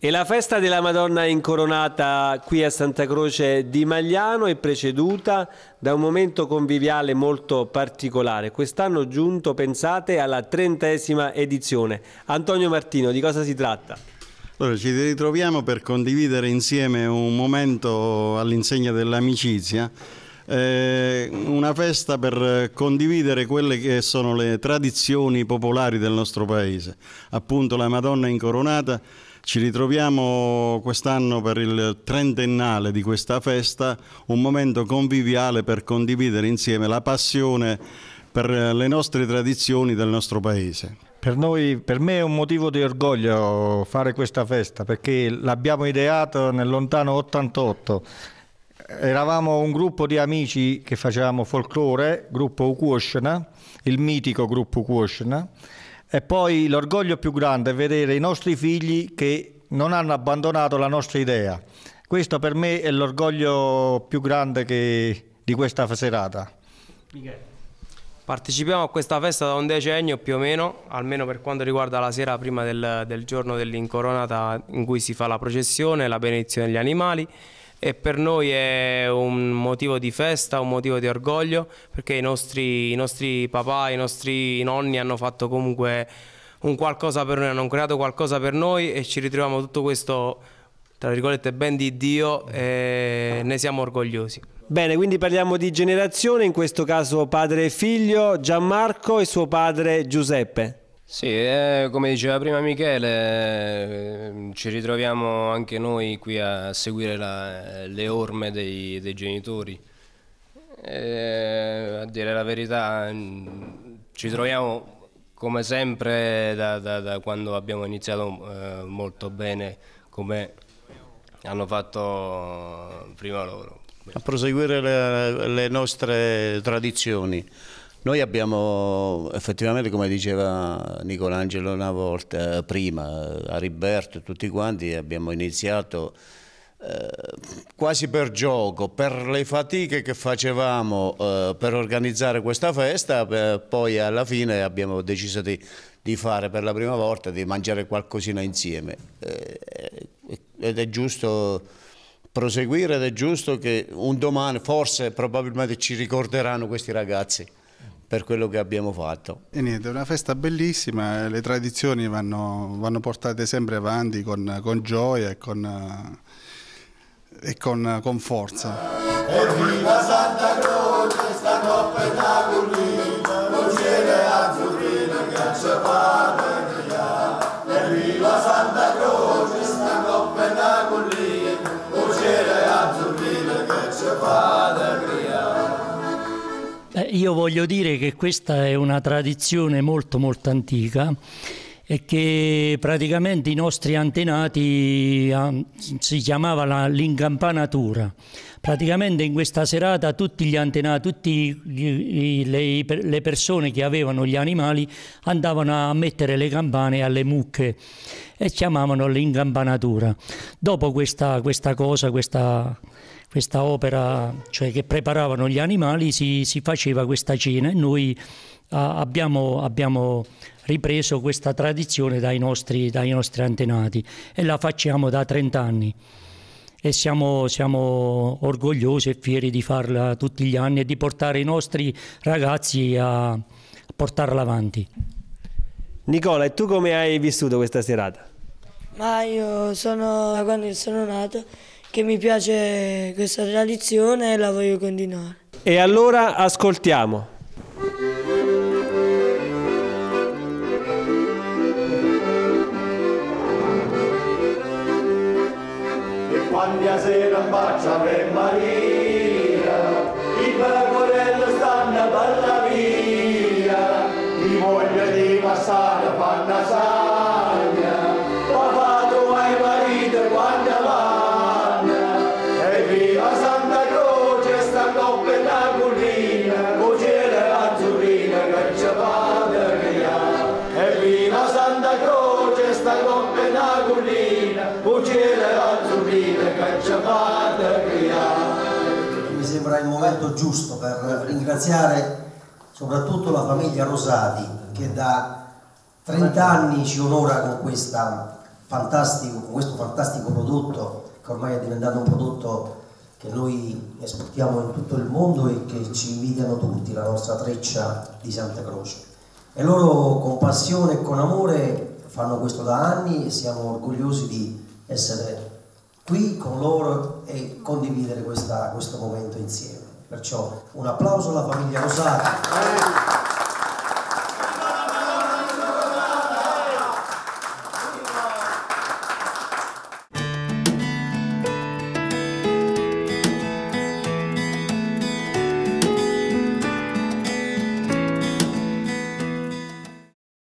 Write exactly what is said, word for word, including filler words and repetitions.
E la festa della Madonna Incoronata qui a Santa Croce di Magliano è preceduta da un momento conviviale molto particolare. Quest'anno giunto, pensate, alla trentesima edizione. Antonio Martino, di cosa si tratta? Allora, ci ritroviamo per condividere insieme un momento all'insegna dell'amicizia, eh, una festa per condividere quelle che sono le tradizioni popolari del nostro paese. Appunto la Madonna Incoronata. Ci ritroviamo quest'anno per il trentennale di questa festa, un momento conviviale per condividere insieme la passione per le nostre tradizioni del nostro paese. Per noi, per me è un motivo di orgoglio fare questa festa, perché l'abbiamo ideato nel lontano ottantotto. Eravamo un gruppo di amici che facevamo folklore, gruppo Ukuoshna, il mitico gruppo Ukuoshna. E poi l'orgoglio più grande è vedere i nostri figli che non hanno abbandonato la nostra idea. Questo per me è l'orgoglio più grande che, di questa serata. Partecipiamo a questa festa da un decennio più o meno, almeno per quanto riguarda la sera prima del, del giorno dell'Incoronata, in cui si fa la processione, la benedizione degli animali. E per noi è un motivo di festa, un motivo di orgoglio, perché i nostri, i nostri papà, i nostri nonni hanno fatto comunque un qualcosa per noi, hanno creato qualcosa per noi e ci ritroviamo tutto questo, tra virgolette, ben di Dio e ne siamo orgogliosi. Bene, quindi parliamo di generazione, in questo caso padre e figlio, Gianmarco e suo padre Giuseppe. Sì, eh, come diceva prima Michele, eh, ci ritroviamo anche noi qui a seguire la, le orme dei, dei genitori. Eh, a dire la verità, ci troviamo come sempre da, da, da quando abbiamo iniziato eh, molto bene, come hanno fatto prima loro. A proseguire le, le nostre tradizioni. Noi abbiamo effettivamente, come diceva Nicolangelo una volta prima, Ariberto e tutti quanti, abbiamo iniziato eh, quasi per gioco, per le fatiche che facevamo eh, per organizzare questa festa, eh, poi alla fine abbiamo deciso di, di fare per la prima volta, di mangiare qualcosina insieme. Eh, ed è giusto proseguire ed è giusto che un domani forse probabilmente ci ricorderanno questi ragazzi per quello che abbiamo fatto. E niente, è una festa bellissima, le tradizioni vanno, vanno portate sempre avanti con, con gioia e con, e con, con forza. Evviva Santa Croce, sta coppia da collina, non c'è azzurrina che ci fa vedere. Evviva Santa Croce, sta coppia da collina, non c'è azzurrina che ci fa vedere. Io voglio dire che questa è una tradizione molto molto antica e che praticamente i nostri antenati eh, si chiamava l'incampanatura. Praticamente in questa serata tutti gli antenati, tutte le, le persone che avevano gli animali andavano a mettere le campane alle mucche e chiamavano l'incampanatura. Dopo questa, questa cosa, questa... questa opera, cioè che preparavano gli animali, si, si faceva questa cena e noi a, abbiamo, abbiamo ripreso questa tradizione dai nostri, dai nostri antenati e la facciamo da trenta anni e siamo, siamo orgogliosi e fieri di farla tutti gli anni e di portare i nostri ragazzi a, a portarla avanti. Nicola, e tu come hai vissuto questa serata? Ma io sono, da quando sono nato, che mi piace questa tradizione e la voglio continuare. E allora ascoltiamo. E quando a sera bacia per Maria, i pecorelli stanno per la via, ti voglio di passare a Pannasagna, papà tu hai marito quando va. Evviva Santa Croce, sta coppia da collina, cucina azzurrina che ci fa vedere. Evviva Santa Croce, sta coppia da collina, cucina azzurrina che ci fa vedere. Mi sembra il momento giusto per ringraziare soprattutto la famiglia Rosati che da trenta anni ci onora con questa fantastico, con questo fantastico prodotto che ormai è diventato un prodotto che noi esportiamo in tutto il mondo e che ci invidiano tutti, la nostra treccia di Santa Croce. E loro con passione e con amore fanno questo da anni e siamo orgogliosi di essere qui con loro e condividere questa, questo momento insieme. Perciò un applauso alla famiglia Rosati.